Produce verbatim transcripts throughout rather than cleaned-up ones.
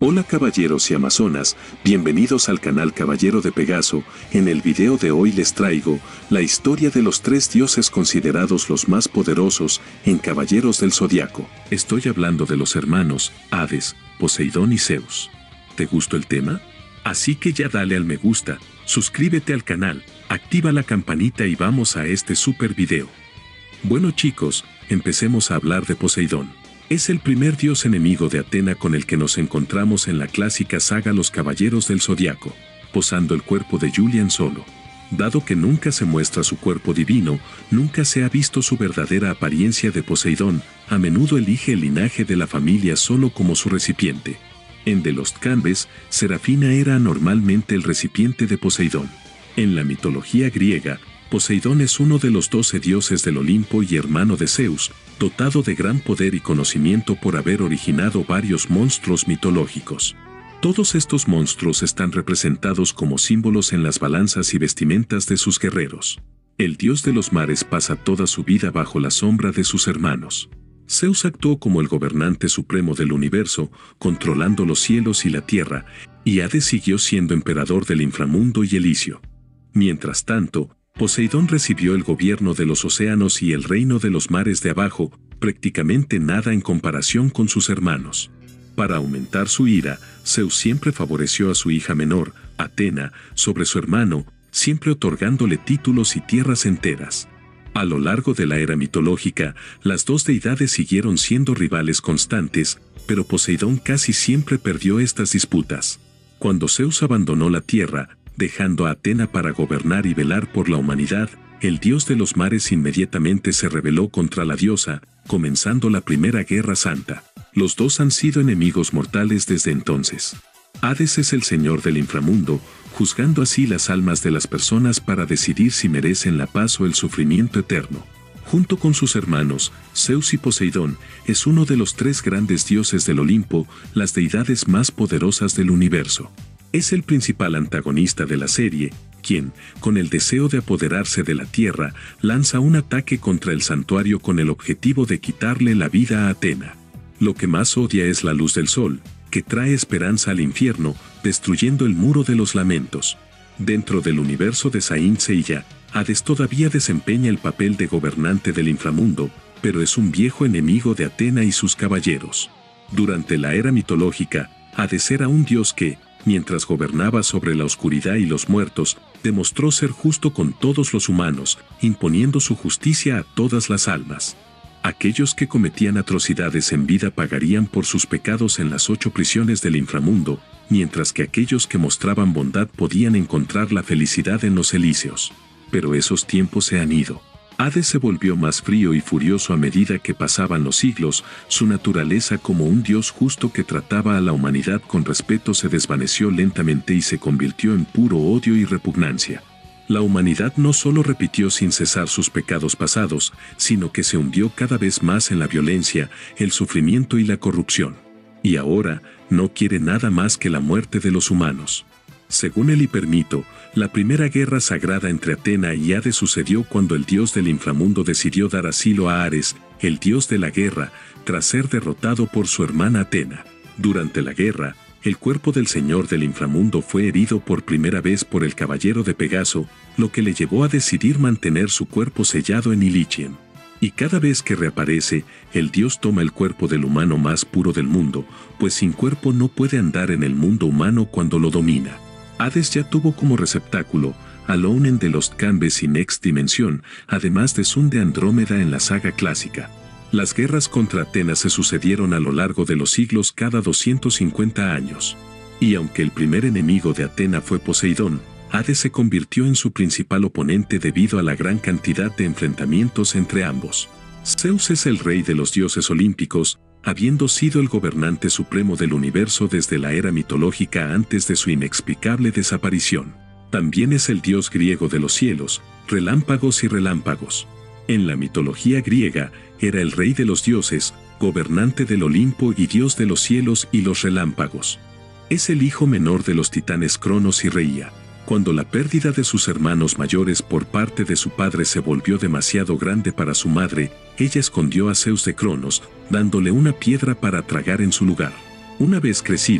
Hola caballeros y amazonas, bienvenidos al canal Caballero de Pegaso. En el video de hoy les traigo la historia de los tres dioses considerados los más poderosos en Caballeros del Zodiaco. Estoy hablando de los hermanos Hades, Poseidón y Zeus. ¿Te gustó el tema? Así que ya dale al me gusta, suscríbete al canal, activa la campanita y vamos a este super video. Bueno chicos, empecemos a hablar de Poseidón. Es el primer dios enemigo de Atena con el que nos encontramos en la clásica saga Los Caballeros del Zodiaco, posando el cuerpo de Julian solo. Dado que nunca se muestra su cuerpo divino, nunca se ha visto su verdadera apariencia de Poseidón, a menudo elige el linaje de la familia solo como su recipiente. En The Lost Canvas, Serafina era anormalmente el recipiente de Poseidón. En la mitología griega, Poseidón es uno de los doce dioses del Olimpo y hermano de Zeus, dotado de gran poder y conocimiento por haber originado varios monstruos mitológicos. Todos estos monstruos están representados como símbolos en las balanzas y vestimentas de sus guerreros. El dios de los mares pasa toda su vida bajo la sombra de sus hermanos. Zeus actuó como el gobernante supremo del universo, controlando los cielos y la tierra, y Hades siguió siendo emperador del inframundo y Elicio. Mientras tanto, Poseidón recibió el gobierno de los océanos y el reino de los mares de abajo, prácticamente nada en comparación con sus hermanos. Para aumentar su ira, Zeus siempre favoreció a su hija menor, Atena, sobre su hermano, siempre otorgándole títulos y tierras enteras. A lo largo de la era mitológica, las dos deidades siguieron siendo rivales constantes, pero Poseidón casi siempre perdió estas disputas. Cuando Zeus abandonó la tierra, dejando a Atena para gobernar y velar por la humanidad, el dios de los mares inmediatamente se rebeló contra la diosa, comenzando la Primera Guerra Santa. Los dos han sido enemigos mortales desde entonces. Hades es el señor del inframundo, juzgando así las almas de las personas para decidir si merecen la paz o el sufrimiento eterno. Junto con sus hermanos, Zeus y Poseidón, es uno de los tres grandes dioses del Olimpo, las deidades más poderosas del universo. Es el principal antagonista de la serie, quien, con el deseo de apoderarse de la Tierra, lanza un ataque contra el santuario con el objetivo de quitarle la vida a Atena. Lo que más odia es la luz del sol, que trae esperanza al infierno, destruyendo el muro de los lamentos. Dentro del universo de Saint Seiya, Hades todavía desempeña el papel de gobernante del inframundo, pero es un viejo enemigo de Atena y sus caballeros. Durante la era mitológica, Hades era un dios que, mientras gobernaba sobre la oscuridad y los muertos, demostró ser justo con todos los humanos, imponiendo su justicia a todas las almas. Aquellos que cometían atrocidades en vida pagarían por sus pecados en las ocho prisiones del inframundo, mientras que aquellos que mostraban bondad podían encontrar la felicidad en los elíseos. Pero esos tiempos se han ido. Hades se volvió más frío y furioso a medida que pasaban los siglos, su naturaleza como un dios justo que trataba a la humanidad con respeto se desvaneció lentamente y se convirtió en puro odio y repugnancia. La humanidad no solo repitió sin cesar sus pecados pasados, sino que se hundió cada vez más en la violencia, el sufrimiento y la corrupción. Y ahora, no quiere nada más que la muerte de los humanos. Según el hipermito, la primera guerra sagrada entre Atena y Hades sucedió cuando el dios del inframundo decidió dar asilo a Ares, el dios de la guerra, tras ser derrotado por su hermana Atena. Durante la guerra, el cuerpo del señor del inframundo fue herido por primera vez por el caballero de Pegaso, lo que le llevó a decidir mantener su cuerpo sellado en Ilichien. Y cada vez que reaparece, el dios toma el cuerpo del humano más puro del mundo, pues sin cuerpo no puede andar en el mundo humano cuando lo domina. Hades ya tuvo como receptáculo a Alone in the Lost Canvas y Next Dimension, además de Sun de Andrómeda en la saga clásica. Las guerras contra Atena se sucedieron a lo largo de los siglos cada doscientos cincuenta años. Y aunque el primer enemigo de Atena fue Poseidón, Hades se convirtió en su principal oponente debido a la gran cantidad de enfrentamientos entre ambos. Zeus es el rey de los dioses olímpicos, habiendo sido el gobernante supremo del universo desde la era mitológica antes de su inexplicable desaparición. También es el dios griego de los cielos, relámpagos y relámpagos. En la mitología griega, era el rey de los dioses, gobernante del Olimpo y dios de los cielos y los relámpagos. Es el hijo menor de los titanes Cronos y Reía. Cuando la pérdida de sus hermanos mayores por parte de su padre se volvió demasiado grande para su madre, ella escondió a Zeus de Cronos, dándole una piedra para tragar en su lugar. Una vez crecido,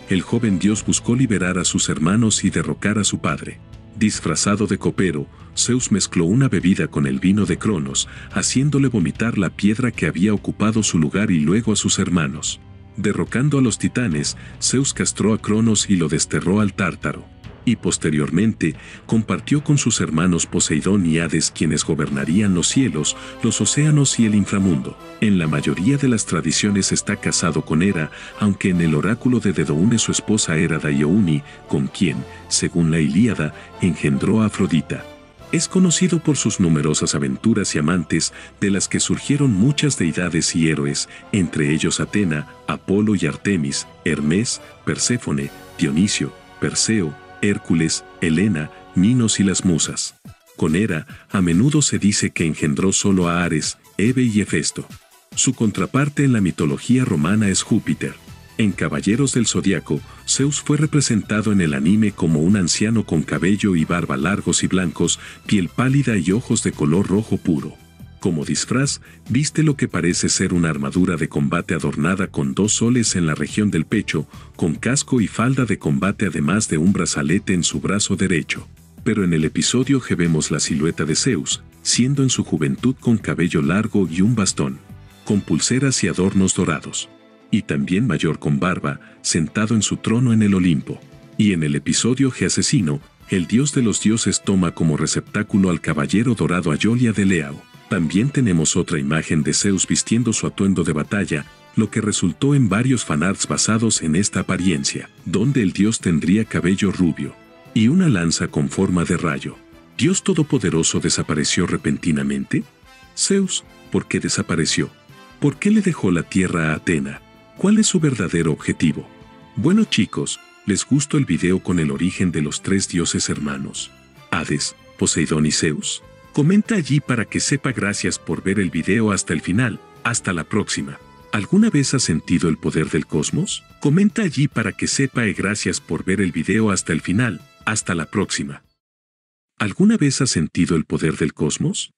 el joven dios buscó liberar a sus hermanos y derrocar a su padre. Disfrazado de copero, Zeus mezcló una bebida con el vino de Cronos, haciéndole vomitar la piedra que había ocupado su lugar y luego a sus hermanos. Derrocando a los titanes, Zeus castró a Cronos y lo desterró al Tártaro. Y posteriormente, compartió con sus hermanos Poseidón y Hades, quienes gobernarían los cielos, los océanos y el inframundo. En la mayoría de las tradiciones está casado con Hera, aunque en el oráculo de Dedoune su esposa era Daiouni, con quien, según la Ilíada, engendró a Afrodita. Es conocido por sus numerosas aventuras y amantes, de las que surgieron muchas deidades y héroes, entre ellos Atena, Apolo y Artemis, Hermes, Perséfone, Dionisio, Perseo, Hércules, Helena, Minos y las musas. Con Hera, a menudo se dice que engendró solo a Ares, Hebe y Hefesto. Su contraparte en la mitología romana es Júpiter. En Caballeros del Zodiaco, Zeus fue representado en el anime como un anciano con cabello y barba largos y blancos, piel pálida y ojos de color rojo puro. Como disfraz, viste lo que parece ser una armadura de combate adornada con dos soles en la región del pecho, con casco y falda de combate además de un brazalete en su brazo derecho. Pero en el episodio G vemos la silueta de Zeus, siendo en su juventud con cabello largo y un bastón, con pulseras y adornos dorados. Y también mayor con barba, sentado en su trono en el Olimpo. Y en el episodio G asesino, el dios de los dioses toma como receptáculo al caballero dorado Ayolia de Leao. También tenemos otra imagen de Zeus vistiendo su atuendo de batalla, lo que resultó en varios fanarts basados en esta apariencia, donde el dios tendría cabello rubio y una lanza con forma de rayo. ¿Dios Todopoderoso desapareció repentinamente? Zeus, ¿por qué desapareció? ¿Por qué le dejó la tierra a Atena? ¿Cuál es su verdadero objetivo? Bueno chicos, ¿les gustó el video con el origen de los tres dioses hermanos? Hades, Poseidón y Zeus. Comenta allí para que sepa. Gracias por ver el video hasta el final. Hasta la próxima. ¿Alguna vez has sentido el poder del cosmos? Comenta allí para que sepa. Y gracias por ver el video hasta el final. Hasta la próxima. ¿Alguna vez has sentido el poder del cosmos?